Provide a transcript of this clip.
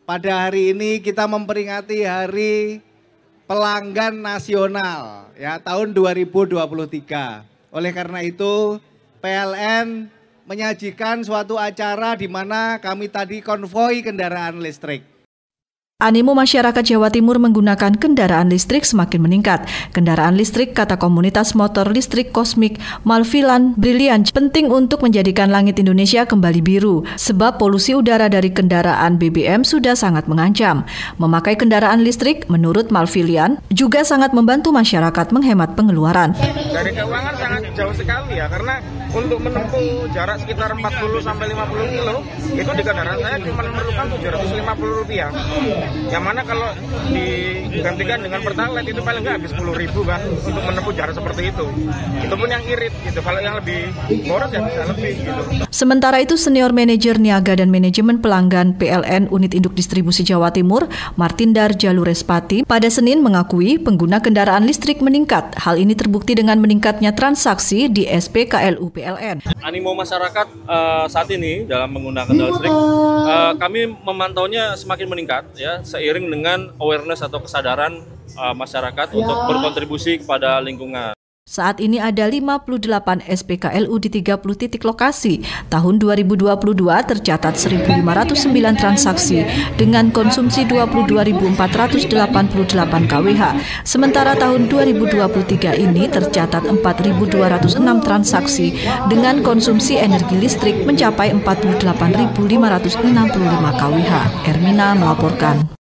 pada hari ini kita memperingati Hari Pelanggan Nasional ya tahun 2023. Oleh karena itu PLN menyajikan suatu acara di mana kami tadi konvoi kendaraan listrik. Animo masyarakat Jawa Timur menggunakan kendaraan listrik semakin meningkat. Kendaraan listrik, kata komunitas motor listrik kosmik Malvilan Brilian, penting untuk menjadikan langit Indonesia kembali biru, sebab polusi udara dari kendaraan BBM sudah sangat mengancam. Memakai kendaraan listrik, menurut Malvilian, juga sangat membantu masyarakat menghemat pengeluaran. Dari keuangan sangat jauh sekali ya, karena untuk menempuh jarak sekitar 40-50 kilo, itu di kendaraan saya cuma memerlukan Rp750. Yang mana kalau digantikan dengan Pertalite itu paling nggak habis 10.000 kan untuk menempuh jarak seperti itu. Itu pun yang irit gitu. Kalau yang lebih boros ya bisa lebih gitu. Sementara itu Senior Manajer Niaga dan Manajemen Pelanggan PLN Unit Induk Distribusi Jawa Timur, Martindar Jalurespati, pada Senin mengakui pengguna kendaraan listrik meningkat. Hal ini terbukti dengan meningkatnya transaksi di SPKLU PLN. Animo masyarakat saat ini dalam menggunakan kendaraan listrik, kami memantaunya semakin meningkat ya, seiring dengan awareness atau kesadaran masyarakat untuk berkontribusi kepada lingkungan. Saat ini ada 58 SPKLU di 30 titik lokasi. Tahun 2022 tercatat 1.509 transaksi dengan konsumsi 22.488 kWh. Sementara tahun 2023 ini tercatat 4.206 transaksi dengan konsumsi energi listrik mencapai 48.565 kWh. Ermina melaporkan.